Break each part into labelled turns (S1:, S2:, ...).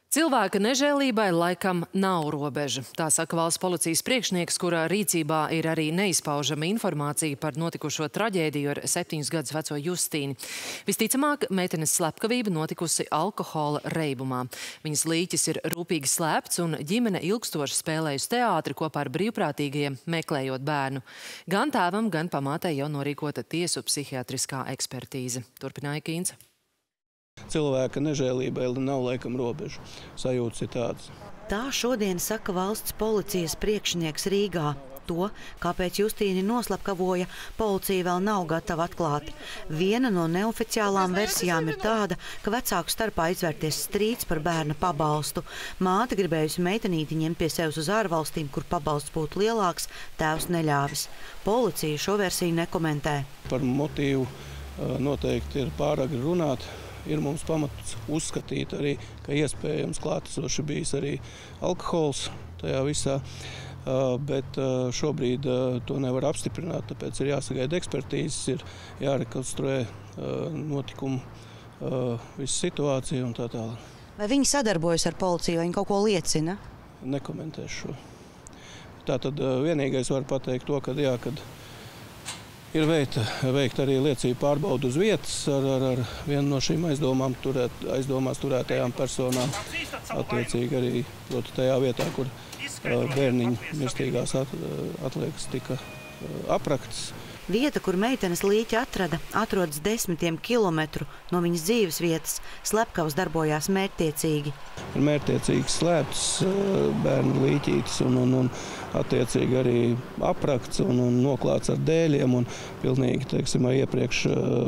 S1: Cilvēka nežēlībai laikam nav robeža. Tā saka valsts policijas priekšnieks, kurā rīcībā ir arī neizpaužama informācija par notikušo traģēdiju ar 7 gadus veco Justīni. Visticamāk, meitenes slepkavība notikusi alkohola reibumā. Viņas līķis ir rūpīgi slēpts un ģimene ilgstoši spēlējusi teātri kopā ar brīvprātīgajiem, meklējot bērnu. Gan tēvam, gan pamātei jau norīkota tiesu psihiatriskā ekspertīze. Turpināja Kīns.
S2: Cilvēka nežēlībai nav laikam robežu. Sajūtas ir tādas.
S3: Tā šodien saka valsts policijas priekšnieks Rīgā. To, kāpēc Justīni noslepkavoja, policija vēl nav gatava atklāt. Viena no neoficiālām versijām ir tāda, ka vecāku starpā izvērties strīds par bērna pabalstu. Māte gribējusi meitenīti ņemt pie sevis uz ārvalstīm, kur pabalsts būtu lielāks, tēvs neļāvis. Policija šo versiju nekomentē.
S2: Par motīvu noteikti ir pāragri runāt. Ir mums pamats uzskatīt arī, ka iespējams klātesoši bijis arī alkohols tajā visā, bet šobrīd to nevar apstiprināt, tāpēc ir jāsagaida ekspertīzes, ir jārekonstruē notikumu, visu situāciju un tā tālāk.
S3: Vai viņi sadarbojas ar policiju, vai viņi kaut ko liecina?
S2: Nekomentēšu šo. Tātad vienīgais var pateikt to, ka kad ir veikta arī liecību pārbauda uz vietas ar vienu no šīm aizdomās turētajām personām. Attiecīgi arī tajā vietā, kur bērniņa mirstīgās atliekas tika apraktas.
S3: Vieta, kur meitenes līķi atrada, atrodas 10 kilometru no viņas dzīves vietas. Slepkavas darbojās mērķtiecīgi.
S2: Ir mērķtiecīgi slēpts bērnu līķītis un attiecīgi arī aprakts un noklāts ar dēļiem un pilnīgi, teiksim, iepriekš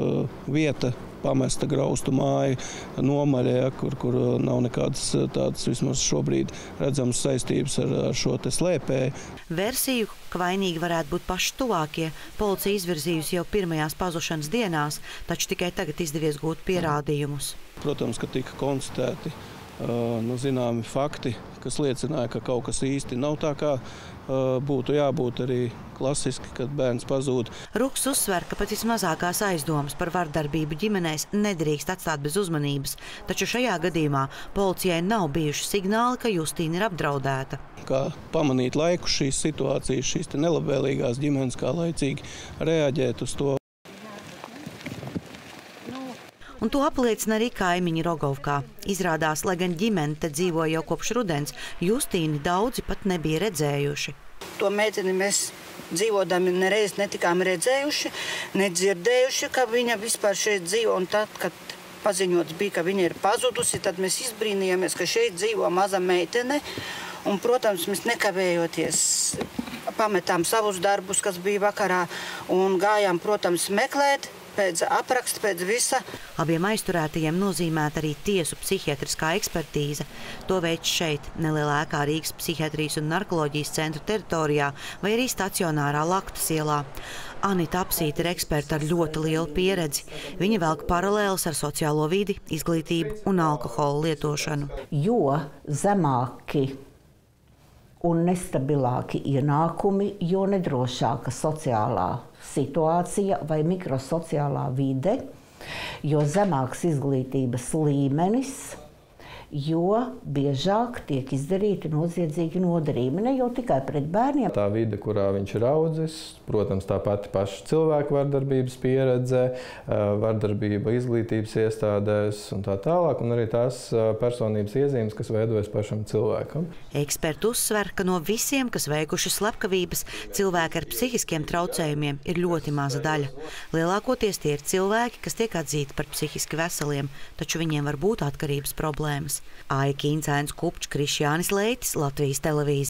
S2: vieta pamesta graustu māju nomaļā, kur nav nekādas tādas vismaz šobrīd redzamas saistības ar šo te slēpēju.
S3: Versiju, ka vainīgi varētu būt paši tuvākie, policija izvirzījusi jau pirmajās pazušanas dienās, taču tikai tagad izdevies gūt pierādījumus.
S2: Protams, ka tika konstatēti zināmi fakti, kas liecināja, ka kaut kas īsti nav tā, kā būtu jābūt arī klasiski, kad bērns pazūd.
S3: Ruks uzsver, ka pat vismazākās aizdomas par vardarbību ģimenēs nedrīkst atstāt bez uzmanības, taču šajā gadījumā policijai nav bijuši signāli, ka Justīna ir apdraudēta.
S2: Kā pamanīt laiku šīs situācijas, šīs nelabvēlīgās ģimenes, kā laicīgi reaģēt uz to.
S3: Un to apliecina arī kaimiņi Rogovkā. Izrādās, lai gan ģimene te dzīvoja jau kopš rudens, Justīni daudzi pat nebija redzējuši.
S4: To meiteni mēs dzīvodami nereiz netikām redzējuši, nedzirdējuši, ka viņa vispār šeit dzīvo. Un tad, kad paziņots bija, ka viņa ir pazudusi, tad mēs izbrīnījāmies, ka šeit dzīvo maza meitene. Un, protams, mēs nekavējoties pametām savus darbus, kas bija vakarā, un gājām, protams, meklēt. Pēc apraksta, pēc visa.
S3: Abiem aizturētajiem nozīmēta arī tiesu psihiatriskā ekspertīze. To veids šeit, nelielā ēkā Rīgas psihiatrijas un narkoloģijas centra teritorijā vai arī stacionārā Laktas ielā. Anita Apsīte ir eksperta ar ļoti lielu pieredzi. Viņa velk paralēles ar sociālo vidi, izglītību un alkohola lietošanu.
S5: Jo zemāki un nestabilāki ienākumi, jo nedrošāka sociālā situācija vai mikrosociālā vide, jo zemāks izglītības līmenis, jo biežāk tiek izdarīti noziedzīgi nodarījumi, ne jau tikai pret bērniem.
S6: Tā vide, kurā viņš ir audzis, protams, tā pati paša cilvēku vardarbības pieredze, vardarbība izglītības iestādēs un tā tālāk, un arī tās personības iezīmes, kas veidojas pašam cilvēkam.
S3: Eksperti uzsver, ka no visiem, kas veikuši slepkavības, cilvēki ar psihiskiem traucējumiem ir ļoti maza daļa. Lielākoties tie ir cilvēki, kas tiek atzīti par psihiski veseliem, taču viņiem var būt atkarības problēmas. Aija Kīns, Ains Kupčs, Krišjānis Leitis, Latvijas televīzija.